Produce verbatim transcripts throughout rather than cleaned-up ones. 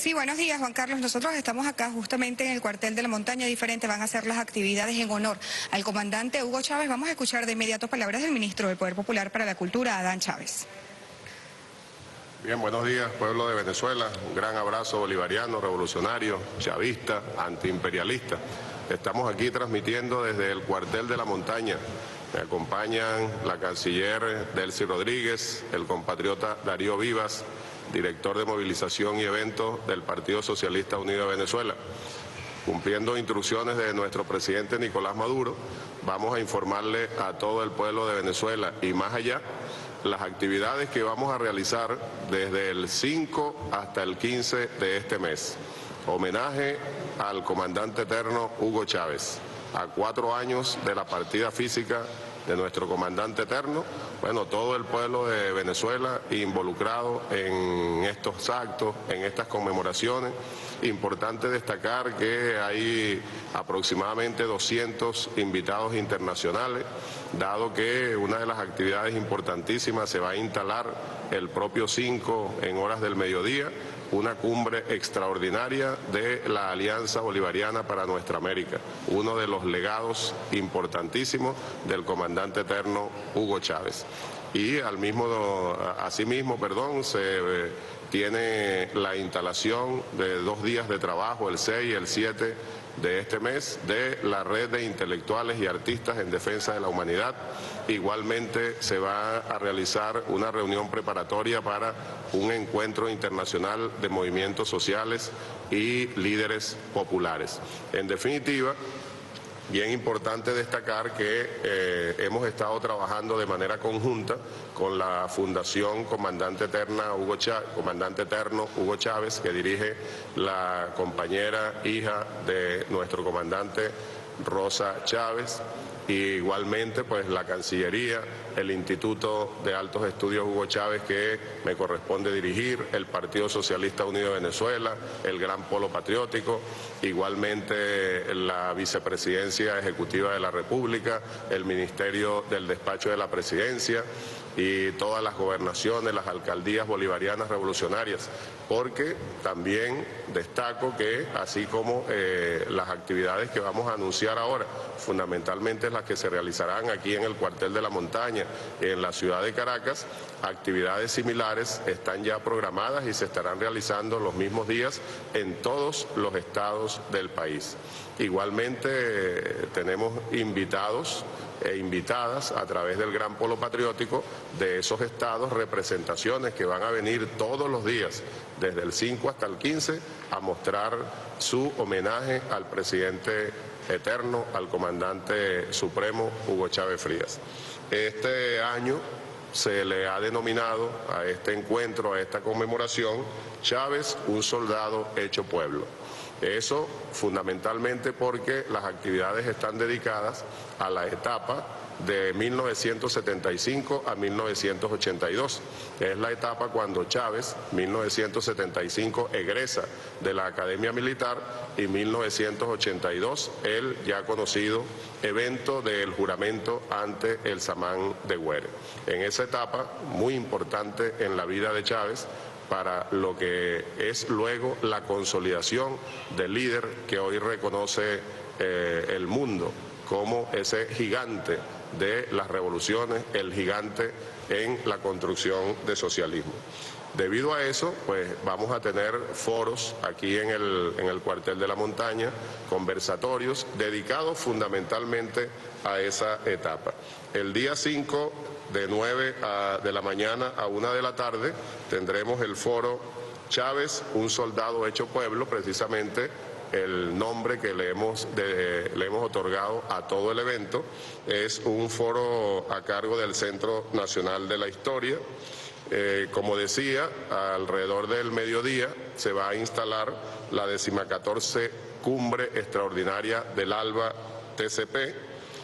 Sí, buenos días, Juan Carlos. Nosotros estamos acá justamente en el cuartel de la montaña. Diferente van a ser las actividades en honor al comandante Hugo Chávez. Vamos a escuchar de inmediato palabras del ministro del Poder Popular para la Cultura, Adán Chávez. Bien, buenos días, pueblo de Venezuela. Un gran abrazo bolivariano, revolucionario, chavista, antiimperialista. Estamos aquí transmitiendo desde el cuartel de la montaña. Me acompañan la canciller Delcy Rodríguez, el compatriota Darío Vivas, director de movilización y eventos del Partido Socialista Unido de Venezuela. Cumpliendo instrucciones de nuestro presidente Nicolás Maduro, vamos a informarle a todo el pueblo de Venezuela y más allá las actividades que vamos a realizar desde el cinco hasta el quince de este mes. Homenaje al comandante eterno Hugo Chávez, a cuatro años de la partida física de nuestro comandante eterno. Bueno, todo el pueblo de Venezuela involucrado en estos actos, en estas conmemoraciones. Importante destacar que hay aproximadamente doscientos invitados internacionales, dado que una de las actividades importantísimas se va a instalar el propio cinco en horas del mediodía, una cumbre extraordinaria de la Alianza Bolivariana para Nuestra América, uno de los legados importantísimos del comandante eterno Hugo Chávez. Y al mismo, asimismo, perdón, se eh, tiene la instalación de dos días de trabajo, el seis y el siete de este mes, de la red de intelectuales y artistas en defensa de la humanidad. Igualmente se va a realizar una reunión preparatoria para un encuentro internacional de movimientos sociales y líderes populares. En definitiva, bien importante destacar que eh, hemos estado trabajando de manera conjunta con la Fundación Comandante, Eterna, Hugo Chávez, Comandante Eterno Hugo Chávez, que dirige la compañera hija de nuestro comandante Rosa Chávez. Y igualmente pues la Cancillería, el Instituto de Altos Estudios Hugo Chávez, que me corresponde dirigir, el Partido Socialista Unido de Venezuela, el Gran Polo Patriótico, igualmente la Vicepresidencia Ejecutiva de la República, el Ministerio del Despacho de la Presidencia y todas las gobernaciones, las alcaldías bolivarianas revolucionarias, porque también destaco que así como eh, las actividades que vamos a anunciar ahora, fundamentalmente las que se realizarán aquí en el cuartel de la montaña, en la ciudad de Caracas, actividades similares están ya programadas y se estarán realizando los mismos días en todos los estados del país. Igualmente eh, tenemos invitados e invitadas a través del Gran Polo Patriótico de esos estados, representaciones que van a venir todos los días, desde el cinco hasta el quince, a mostrar su homenaje al presidente eterno, al comandante supremo Hugo Chávez Frías. Este año se le ha denominado a este encuentro, a esta conmemoración, Chávez, un soldado hecho pueblo. Eso fundamentalmente porque las actividades están dedicadas a la etapa de mil novecientos setenta y cinco a mil novecientos ochenta y dos. Es la etapa cuando Chávez, mil novecientos setenta y cinco, egresa de la Academia Militar y mil novecientos ochenta y dos, el ya conocido evento del juramento ante el Samán de Güere. En esa etapa, muy importante en la vida de Chávez, para lo que es luego la consolidación del líder que hoy reconoce eh, el mundo como ese gigante de las revoluciones, el gigante en la construcción de socialismo. Debido a eso, pues vamos a tener foros aquí en el, en el cuartel de la montaña, conversatorios dedicados fundamentalmente a esa etapa. El día cinco, de nueve a, de la mañana a una de la tarde, tendremos el foro Chávez, un soldado hecho pueblo, precisamente el nombre que le hemos, de, le hemos otorgado a todo el evento. Es un foro a cargo del Centro Nacional de la Historia. Eh, como decía, alrededor del mediodía se va a instalar la decimacatorce Cumbre Extraordinaria del ALBA T C P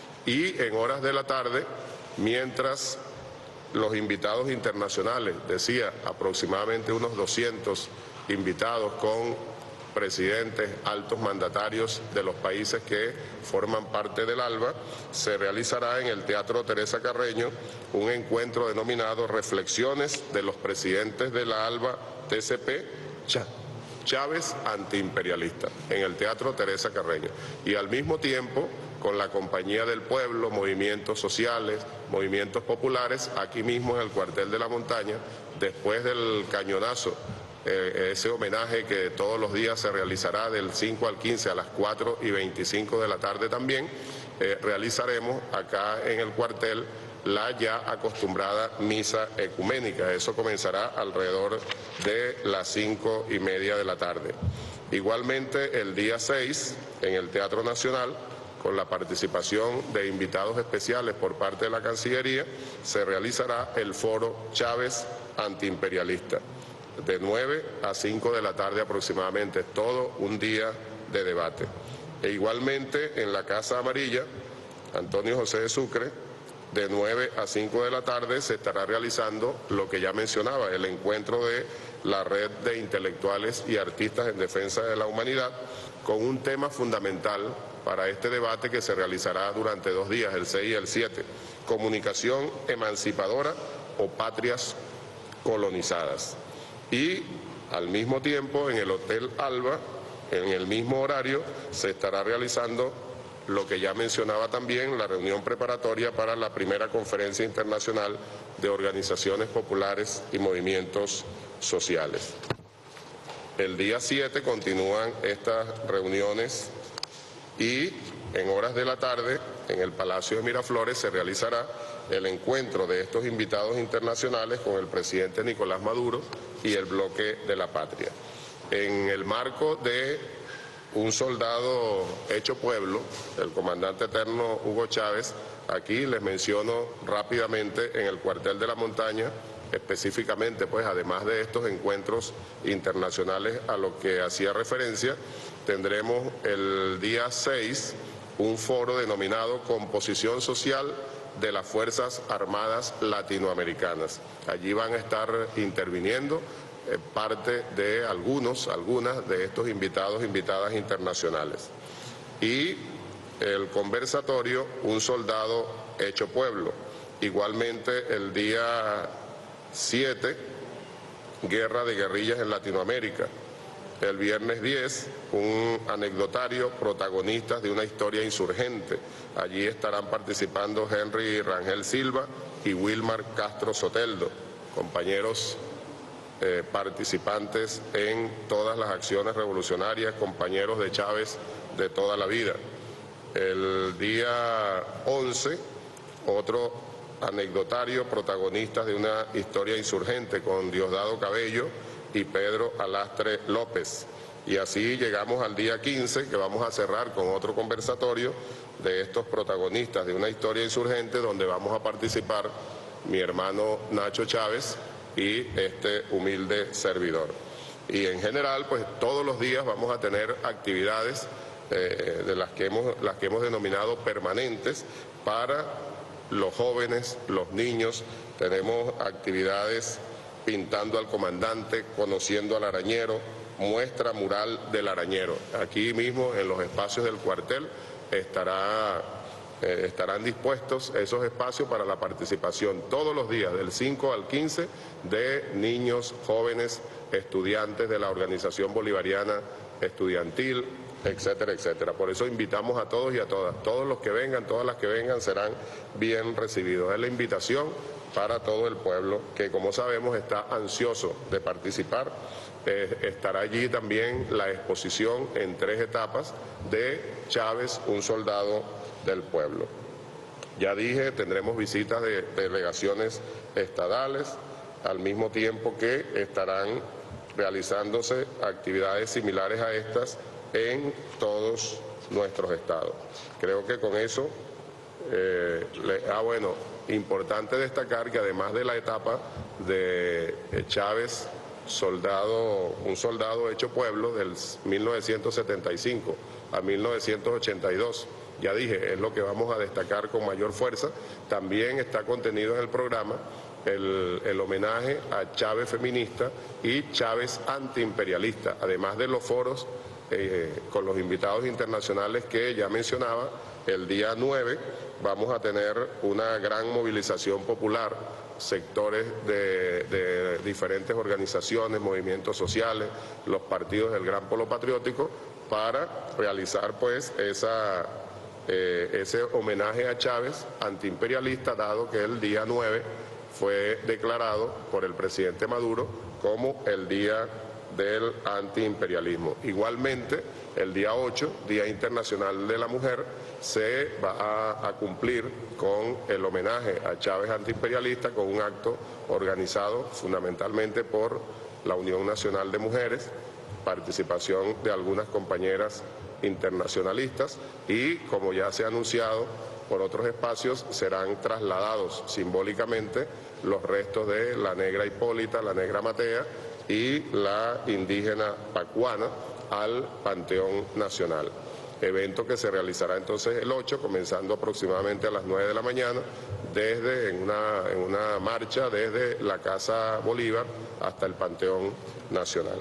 y en horas de la tarde, mientras los invitados internacionales, decía, aproximadamente unos doscientos invitados con presidentes, altos mandatarios de los países que forman parte del ALBA, se realizará en el Teatro Teresa Carreño un encuentro denominado Reflexiones de los presidentes de la ALBA T C P, Chávez antiimperialista en el Teatro Teresa Carreño. Y al mismo tiempo, con la Compañía del Pueblo, movimientos sociales, movimientos populares, aquí mismo en el Cuartel de la Montaña, después del cañonazo, eh, ese homenaje que todos los días se realizará del cinco al quince a las cuatro y veinticinco de la tarde también, eh, realizaremos acá en el cuartel la ya acostumbrada misa ecuménica. Eso comenzará alrededor de las cinco y media de la tarde. Igualmente, el día seis, en el Teatro Nacional, con la participación de invitados especiales por parte de la Cancillería, se realizará el foro Chávez antiimperialista, de nueve a cinco de la tarde aproximadamente, todo un día de debate. E igualmente en la Casa Amarilla, Antonio José de Sucre, de nueve a cinco de la tarde se estará realizando lo que ya mencionaba, el encuentro de la red de intelectuales y artistas en defensa de la humanidad, con un tema fundamental para este debate que se realizará durante dos días, el seis y el siete, comunicación emancipadora o patrias colonizadas. Y al mismo tiempo, en el Hotel Alba, en el mismo horario, se estará realizando lo que ya mencionaba también, la reunión preparatoria para la primera conferencia internacional de organizaciones populares y movimientos sociales. El día siete continúan estas reuniones y en horas de la tarde, en el Palacio de Miraflores, se realizará el encuentro de estos invitados internacionales con el presidente Nicolás Maduro y el Bloque de la Patria. En el marco de un soldado hecho pueblo, el comandante eterno Hugo Chávez, aquí les menciono rápidamente en el Cuartel de la Montaña, específicamente, pues además de estos encuentros internacionales a los que hacía referencia, tendremos el día seis un foro denominado Composición Social de las Fuerzas Armadas Latinoamericanas. Allí van a estar interviniendo eh, parte de algunos, algunas de estos invitados, invitadas internacionales. Y el conversatorio Un Soldado Hecho Pueblo. Igualmente el día siete, Guerra de Guerrillas en Latinoamérica. El viernes diez, un anecdotario, protagonistas de una historia insurgente. Allí estarán participando Henry Rangel Silva y Wilmar Castro Soteldo, compañeros eh, participantes en todas las acciones revolucionarias, compañeros de Chávez de toda la vida. El día once, otro anecdotario, protagonistas de una historia insurgente con Diosdado Cabello y Pedro Alastre López. Y así llegamos al día quince, que vamos a cerrar con otro conversatorio de estos protagonistas de una historia insurgente, donde vamos a participar mi hermano Nacho Chávez y este humilde servidor. Y en general, pues todos los días vamos a tener actividades eh, de las que hemos, las que hemos denominado permanentes para los jóvenes, los niños. Tenemos actividades pintando al comandante, conociendo al arañero, muestra mural del arañero. Aquí mismo en los espacios del cuartel estará, eh, estarán dispuestos esos espacios para la participación todos los días, del cinco al quince, de niños, jóvenes, estudiantes de la Organización Bolivariana Estudiantil, etcétera, etcétera. Por eso invitamos a todos y a todas. Todos los que vengan, todas las que vengan serán bien recibidos. Es la invitación para todo el pueblo que, como sabemos, está ansioso de participar. Eh, estará allí también la exposición en tres etapas de Chávez, un soldado del pueblo. Ya dije, tendremos visitas de delegaciones estadales, al mismo tiempo que estarán realizándose actividades similares a estas en todos nuestros estados. Creo que con eso, eh, le, ah bueno, importante destacar que además de la etapa de Chávez, soldado, un soldado hecho pueblo del mil novecientos setenta y cinco a mil novecientos ochenta y dos, ya dije, es lo que vamos a destacar con mayor fuerza. También está contenido en el programa el, el homenaje a Chávez feminista y Chávez antiimperialista, además de los foros eh, con los invitados internacionales que ya mencionaba. El día nueve vamos a tener una gran movilización popular sectores de, de diferentes organizaciones, movimientos sociales, los partidos del Gran Polo Patriótico, para realizar pues esa, eh, ese homenaje a Chávez antiimperialista, dado que el día nueve fue declarado por el presidente Maduro como el día del antiimperialismo. Igualmente, el día ocho, Día Internacional de la Mujer, se va a, a cumplir con el homenaje a Chávez antiimperialista con un acto organizado fundamentalmente por la Unión Nacional de Mujeres, participación de algunas compañeras internacionalistas y, como ya se ha anunciado, por otros espacios serán trasladados simbólicamente los restos de la negra Hipólita, la negra Matea y la indígena Pacuana al Panteón Nacional. Evento que se realizará entonces el ocho, comenzando aproximadamente a las nueve de la mañana, desde en una, en una marcha desde la Casa Bolívar hasta el Panteón Nacional.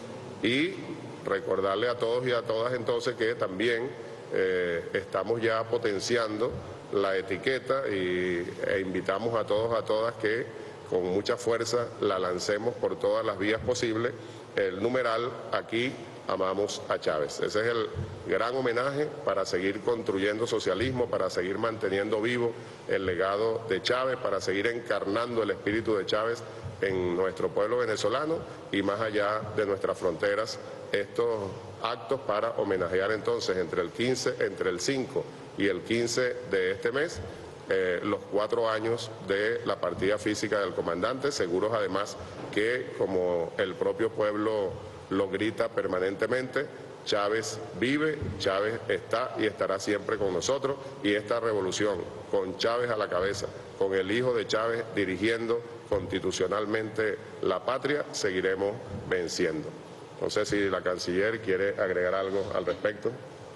Y recordarle a todos y a todas entonces que también eh, estamos ya potenciando la etiqueta y, e invitamos a todos a todas que con mucha fuerza la lancemos por todas las vías posibles, el numeral Aquí amamos a Chávez. Ese es el gran homenaje para seguir construyendo socialismo, para seguir manteniendo vivo el legado de Chávez, para seguir encarnando el espíritu de Chávez en nuestro pueblo venezolano y más allá de nuestras fronteras, estos actos para homenajear entonces entre el quince, entre el cinco y el quince de este mes, eh, los cuatro años de la partida física del comandante, seguros además que, como el propio pueblo lo grita permanentemente, Chávez vive, Chávez está y estará siempre con nosotros, y esta revolución, con Chávez a la cabeza, con el hijo de Chávez dirigiendo constitucionalmente la patria, seguiremos venciendo. No sé si la canciller quiere agregar algo al respecto.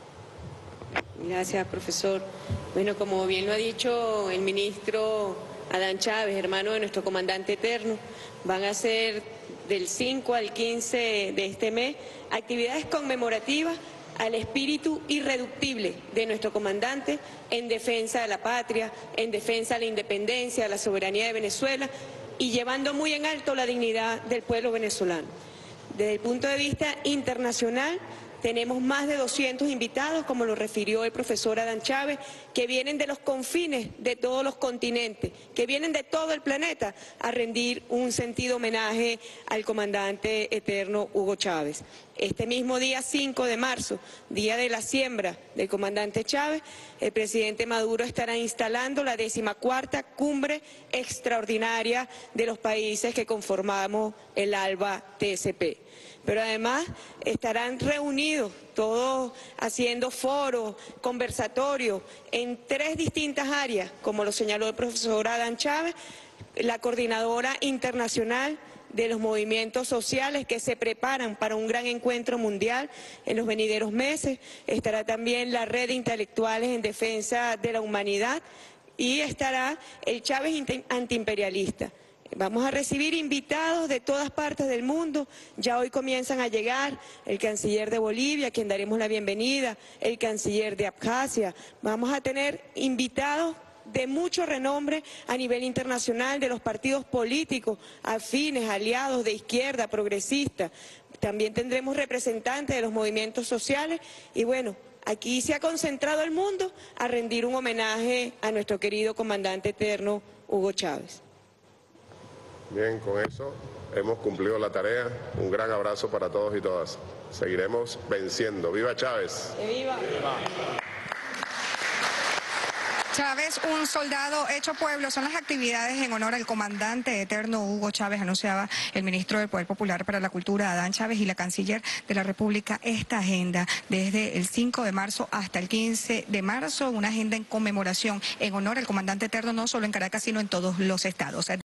Gracias, profesor. Bueno, como bien lo ha dicho el ministro Adán Chávez, hermano de nuestro comandante eterno, van a ser del cinco al quince de este mes actividades conmemorativas al espíritu irreductible de nuestro comandante en defensa de la patria, en defensa de la independencia, de la soberanía de Venezuela y llevando muy en alto la dignidad del pueblo venezolano. Desde el punto de vista internacional, tenemos más de doscientos invitados, como lo refirió el profesor Adán Chávez, que vienen de los confines de todos los continentes, que vienen de todo el planeta a rendir un sentido homenaje al comandante eterno Hugo Chávez. Este mismo día cinco de marzo, día de la siembra del comandante Chávez, el presidente Maduro estará instalando la decimacuarta cumbre extraordinaria de los países que conformamos el ALBA T S P. Pero además estarán reunidos todos haciendo foros, conversatorios en tres distintas áreas, como lo señaló el profesor Adán Chávez, la coordinadora internacional de los movimientos sociales que se preparan para un gran encuentro mundial en los venideros meses, estará también la red de intelectuales en defensa de la humanidad y estará el Chávez antiimperialista. Vamos a recibir invitados de todas partes del mundo, ya hoy comienzan a llegar el canciller de Bolivia, a quien daremos la bienvenida, el canciller de Abjasia, vamos a tener invitados de mucho renombre a nivel internacional de los partidos políticos, afines, aliados de izquierda, progresistas, también tendremos representantes de los movimientos sociales y bueno, aquí se ha concentrado el mundo a rendir un homenaje a nuestro querido comandante eterno Hugo Chávez. Bien, con eso hemos cumplido la tarea. Un gran abrazo para todos y todas. Seguiremos venciendo. ¡Viva Chávez! ¡Viva! ¡Viva! Chávez, un soldado hecho pueblo, son las actividades en honor al comandante eterno Hugo Chávez, anunciaba el ministro del Poder Popular para la Cultura, Adán Chávez, y la canciller de la República, esta agenda desde el cinco de marzo hasta el quince de marzo, una agenda en conmemoración, en honor al comandante eterno, no solo en Caracas, sino en todos los estados.